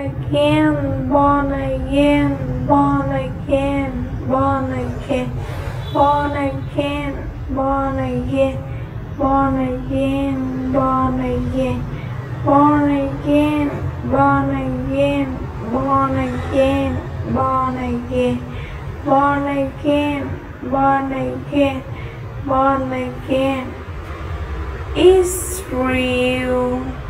again, born again, born again, born again, born again, born again, born again, born again, born again, born again, born again, born again, born again, born again, born again. It's real.